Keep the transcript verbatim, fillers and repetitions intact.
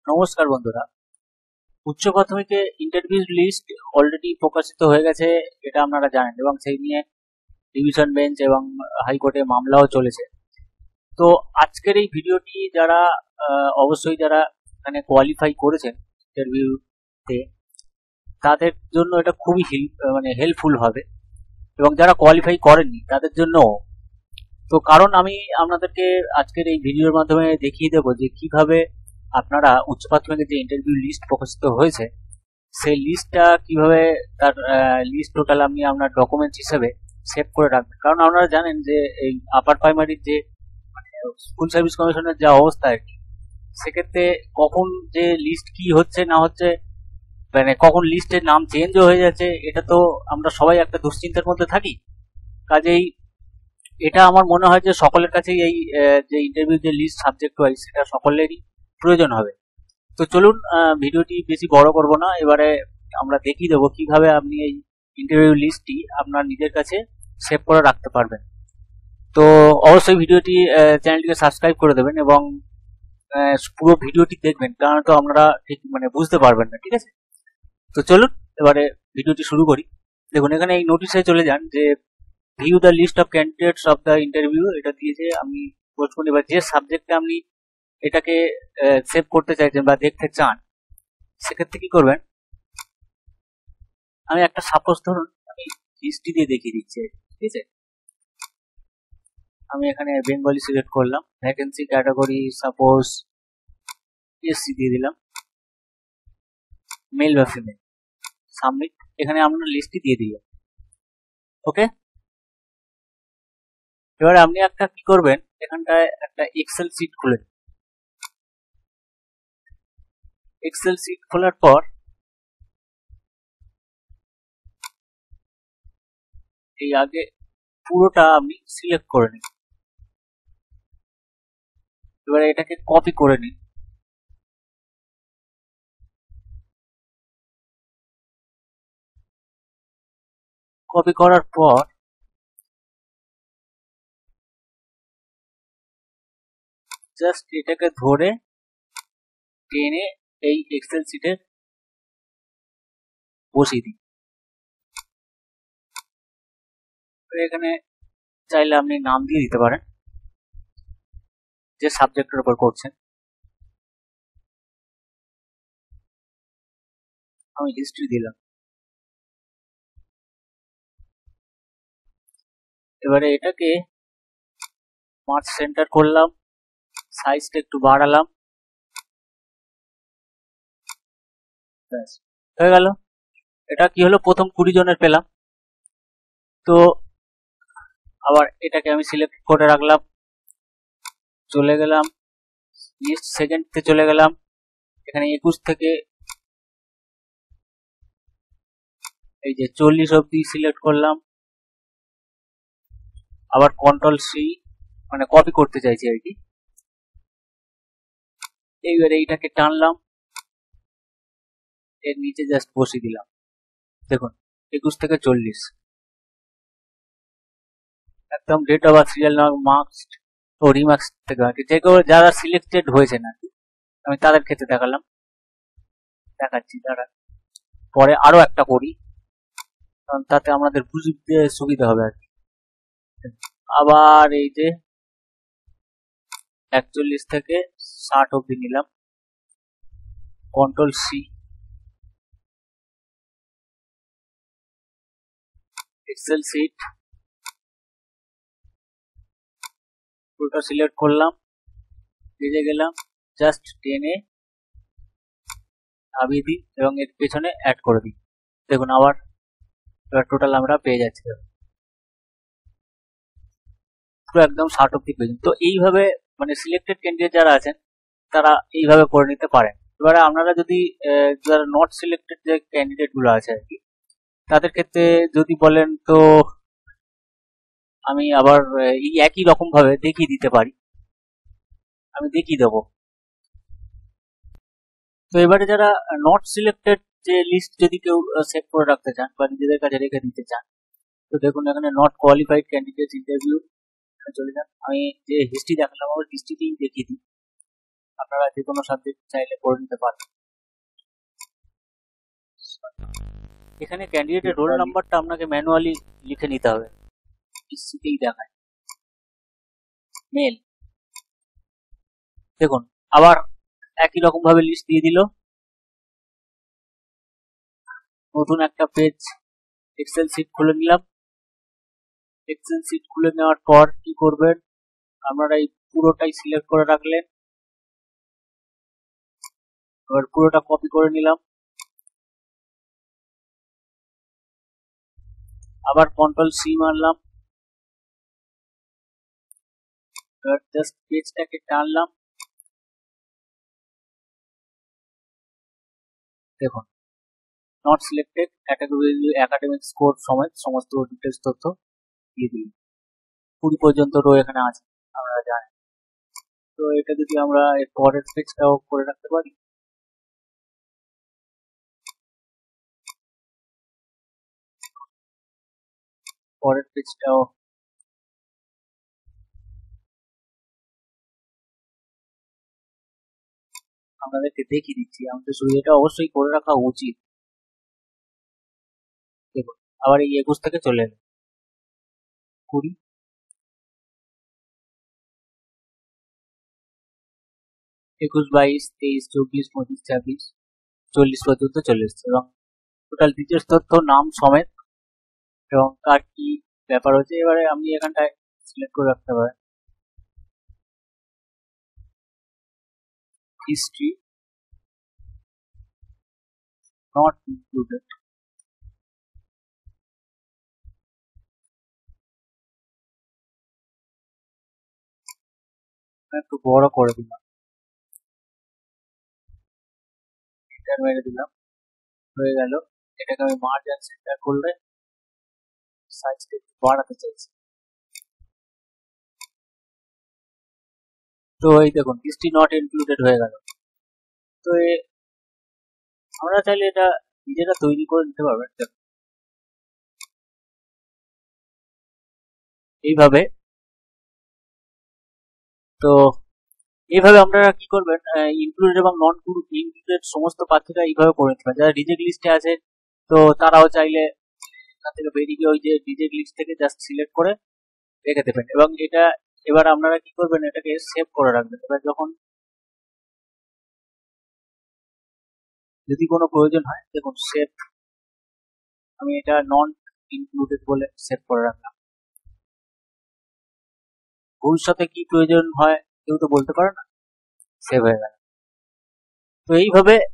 নমস্কার বন্ধুরা, উচ্চ প্রাথমিকে ইন্টারভিউ লিস্ট অলরেডি প্রকাশিত হয়ে গেছে, এটা আপনারা জানেন, এবং সেই নিয়ে ডিভিশন বেঞ্চ এবং হাইকোর্টে মামলাও চলেছে। তো আজকের এই ভিডিওটি যারা অবশ্যই যারা এখানে কোয়ালিফাই করেছেন ইন্টারভিউতে, তাদের জন্য এটা খুবই হেল্প মানে হেল্পফুল হবে, এবং যারা কোয়ালিফাই করেননি তাদের জন্য। তো কারণ আমি আপনাদেরকে আজকের এই ভিডিওর মাধ্যমে দেখিয়ে দেবো যে কিভাবে আপনারা উচ্চ প্রাথমিকের যে ইন্টারভিউ লিস্ট প্রকাশিত হয়েছে সেই লিস্টটা কিভাবে তার লিস্ট টোটাল আপনি আপনার ডকুমেন্টস হিসেবে সেভ করে রাখবেন। কারণ আপনারা জানেন যে এই আপার প্রাইমারির যে মানে স্কুল সার্ভিস কমিশনের যা অবস্থা আর কি, সেক্ষেত্রে কখন যে লিস্ট কি হচ্ছে না হচ্ছে, মানে কখন লিস্টের নাম চেঞ্জও হয়ে যাচ্ছে, এটা তো আমরা সবাই একটা দুশ্চিন্তার মধ্যে থাকি। কাজেই এটা আমার মনে হয় যে সকলের কাছেই এই যে ইন্টারভিউ যে লিস্ট সাবজেক্ট ওয়াইজ সেটা সকলেরই প্রয়োজন হবে। তো চলুন ভিডিওটি বেশি বড় করব না, এবারে আমরা দেখিয়ে দেবো কিভাবে আপনি এই ইন্টারভিউ লিস্টটি আপনার নিজের কাছে সেভ করে রাখতে পারবেন। তো অবশ্যই ভিডিওটি চ্যানেলটিকে সাবস্ক্রাইব করে দেবেন এবং পুরো ভিডিওটি দেখবেন, কারণ তো আপনারা ঠিক মানে বুঝতে পারবেন না। ঠিক আছে, তো চলুন এবারে ভিডিওটি শুরু করি। দেখুন এখানে এই নোটিশে চলে যান যে view the list of candidates of the interview, এটা দিয়েছে। আমি পোস্ট করি, এবার যে সাবজেক্টে আপনি এটাকে সেভ করতে চাইছেন বা দেখতে চান, সেক্ষেত্রে কি করবেন, আমি একটা সাপোজ ধরুন আমি হিস্ট্রি দিয়ে দেখিয়ে দিচ্ছি। ঠিক আছে, আমি এখানে বেঙ্গলি সিলেক্ট করলাম, ভ্যাকেন্সি ক্যাটাগরি সাপোজ এসসি দিয়ে দিলাম, মেল বা ফিমেল, সাবমিট। এখানে আপনার লিস্টটি দিয়ে দিলাম। ওকে, এবারে আপনি একটা কি করবেন, এখানটায় একটা এক্সেল শিট খুলে দিন। এক্সেল শিট খোলার পর এই আগে পুরোটা আপনি সিলেক্ট করে নিন। এবারে এটাকে কপি করে নিন। কপি করার পর জাস্ট এটাকে ধরে টেনে এই এক্সেল শিটে বসিয়ে দিন। এখানে চাইলে আপনি নাম দিয়ে দিতে পারেন যে সাবজেক্টের উপর করছেন। আমি হিস্ট্রি দিলাম। এবারে এটাকে মার্চ সেন্টার করলাম, সাইজটা একটু বাড়ালাম, ব্যাস হয়ে গেল। এটা কি হলো, প্রথম কুড়ি জনের পেলাম। তো আবার এটাকে আমি সিলেক্ট করে রাখলাম, চলে গেলাম লিস্ট সেকেন্ডতে চলে গেলাম, এখানে একুশ থেকে এই যে চল্লিশ অব্দি সিলেক্ট করলাম, আবার কন্ট্রোল সি মানে কপি করতে চাইছি আর কি। এইবারে এইটাকে টানলাম, এর নিচে জাস্ট বসিয়ে দিলাম। দেখুন একুশ থেকে চল্লিশ, একদম date of serial number, marks ও রিমার্কস থেকে আর কি, যেগুলো যারা সিলেক্টেড হয়েছে না আমি তাদের ক্ষেত্রে দেখালাম, দেখাচ্ছি। তারা পরে আরো একটা করি, কারণ তাতে আমাদের বুঝতে সুবিধা হবে আর কি। আবার এই যে একচল্লিশ থেকে ষাট অব্দি নিলাম, কন্ট্রোল সি, এক্সেল শিট পুরোটা সিলেক্ট করলাম, পেজে গেলাম, জাস্ট টেনে নামিয়ে দিই এবং এর পেছনে অ্যাড করে দিই। দেখুন আবার এবার টোটাল আমরা পেয়ে যাচ্ছি পুরো একদম ষাট অব্দি পেয়ে। তো এইভাবে মানে সিলেক্টেড ক্যান্ডিডেট যারা আছেন তারা এইভাবে করে নিতে পারেন। এবারে আপনারা যদি যারা নট সিলেক্টেড যে ক্যান্ডিডেট গুলো আছে আর কি, তাদের ক্ষেত্রে যদি বলেন তো আমি আবার এই একই রকম ভাবে দেখিয়ে দিতে পারি, আমি দেখিয়ে দেবো। তো এবারে যারা নট সিলেক্টেড যে লিস্ট যদি কেউ সেভ করে রাখতে চান বা নিজেদের কাছে রেখে দিতে চান, তো দেখুন এখানে নট কোয়ালিফাইড ক্যান্ডিডেট ইন্টারভিউ চলে যান। আমি যে হিস্ট্রি দেখালাম আমার হিস্ট্রিতেই দেখিয়ে দিই। আপনারা যে কোনো সাবজেক্ট চাইলে করে নিতে পারেন। এখানে ক্যান্ডিডেটের রোল নাম্বারটা আপনাকে ম্যানুয়ালি লিখে নিতে হবে, পিসিতেই দেখায় মেল। দেখুন আবার একই রকম ভাবে লিস্ট দিয়ে দিল, নতুন একটা পেজ এক্সেল শিট খুলে নিলাম। এক্সেল শিট খুলে নেওয়ার পর কি করবেন, আপনারা এই পুরোটাই সিলেক্ট করে রাখলেন। এবার পুরোটা কপি করে নিলাম, আবার কন্ট্রোল সি মারলাম, এবার জাস্ট পেজটাকে টানলাম। দেখুন নট সিলেক্টেড, একাডেমিক স্কোর সমেত সমস্ত ডিটেলস তথ্য দিয়ে দিই। কুড়ি পর্যন্ত রো এখানে আছে আপনারা জানেন। তো এটা যদি আমরা এর পরের পেজটাও করে রাখতে পারি, পরের পেজটাও আপনাদেরকে দেখিয়ে দিচ্ছি। আমাদের শুধু এটা অবশ্যই করে রাখা উচিত। দেখুন আবার এই একুশ থেকে চলে এলো কুড়ি, একুশ, বাইশ, তেইশ, চব্বিশ, পঁচিশ, ছাব্বিশ, চল্লিশ পর্যন্ত চলে এসছে এবং টোটাল ডিটেলস তথ্য নাম সমেত এবং কার কি ব্যাপার হচ্ছে। এবারে আপনি এখানটায় সিলেক্ট করে রাখতে পারেন হিস্ট্রি নট ইনক্লুডেড। একটু বড় করে দিলাম, এন্টার মেরে দিলাম, হয়ে গেল। এটাকে আমি মার্জ এন্ড সেন্টার করলে সাইজটা একটু বাড়াতে চাইছি। তো এই দেখুন হিস্ট্রি নট ইনক্লুডেড হয়ে গেল। তো আমরা চাইলে এটা নিজেরা তৈরি করে নিতে পারবেন এইভাবে। তো এইভাবে আপনারা কি করবেন, ইনক্লুডেড এবং নন ইনক্লুডেড সমস্ত প্রার্থীরা এইভাবে করে নিতে পারেন। যারা রিজেক্ট লিস্টে আছে তো তারাও চাইলে এখান থেকে বেরিয়ে ওই যে রিজেক্ট লিস্ট থেকে জাস্ট সিলেক্ট করে রেখে দেবেন এবং এটা এবার আপনারা কি করবেন, এটাকে সেভ করে রাখবেন। এবার যখন যদি কোনো প্রয়োজন হয়, দেখুন সেভ, আমি এটা নন ইনক্লুডেড বলে সেভ করে রাখলাম। ভবিষ্যতে কি প্রয়োজন হয় কেউ তো বলতে পারে না, সেভ হয়ে গেল। তো এইভাবে